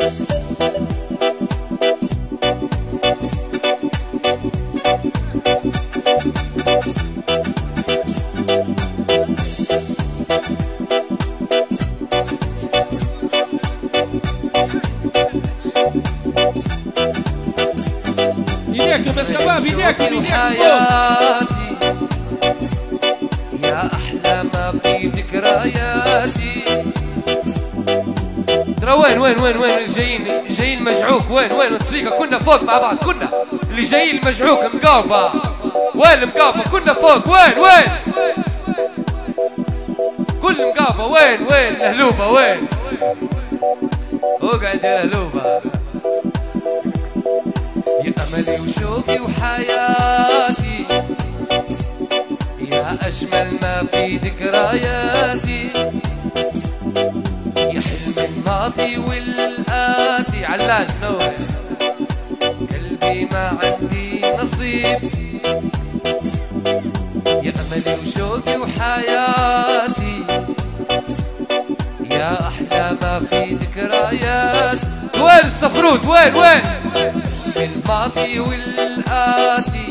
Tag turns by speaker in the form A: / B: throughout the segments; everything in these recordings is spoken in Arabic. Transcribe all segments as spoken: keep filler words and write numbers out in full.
A: ايديكم يا شباب، ايديكم ايديكم
B: حياتي يا احلى ما في ذكرياتي. ترى وين وين وين وين جايين جايين المجعوك؟ وين وين التصفيقه؟ كنا فوق مع بعض، كنا اللي جايين المجعوك المقاوبة. وين المقاوبة؟ كنا فوق. وين وين كل المقاوبة؟ وين وين الهلوبة؟ وين اقعد يا الهلوبة. يا املي وشوقي وحياتي يا اجمل ما في ذكرياتي. يا حلم الماضي والآتي علاش نور قلبي ما عندي نصيب. يا املي وشوقي وحياتي يا احلى ما في ذكريات. وين الصفروت؟ وين وين الماضي والآتي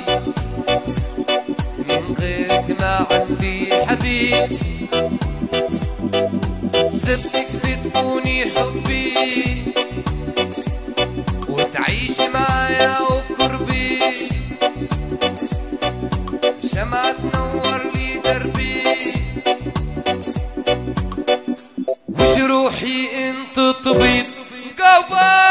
B: من غيرك ما عندي حبيب. سبتك بتكوني حبي وتعيشي معايا وقربي. شمعة تنور لي دربي وجروحي انت الطبيب. مقاوبة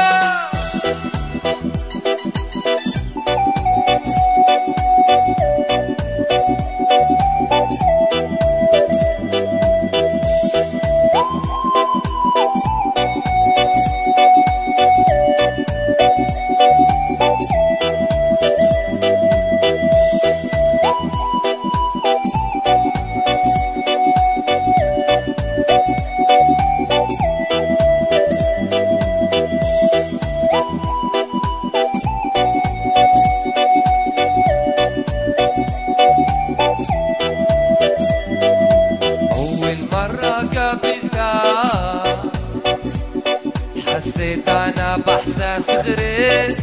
B: حسيت انا باحساس غريب.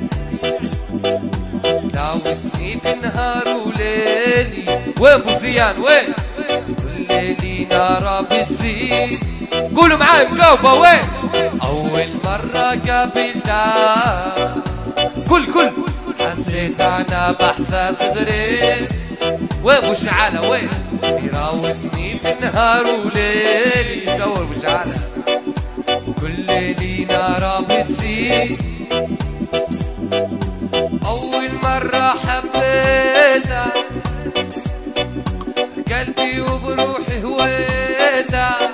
B: داوتني في نهار وليلي. وين ابو زيان؟ وين والليلي نارا بتزيد. قولوا معاي مقاوبة. وين اول مرة قابلتها كل كل حسيت انا باحساس غريب. وين ابو شعالة؟ وين يراودني في نهار وليلي. دور ابو شعالة. كل ليلي نارا بتزيد. أول مرة حبيتها قلبي وبروحي هويتها.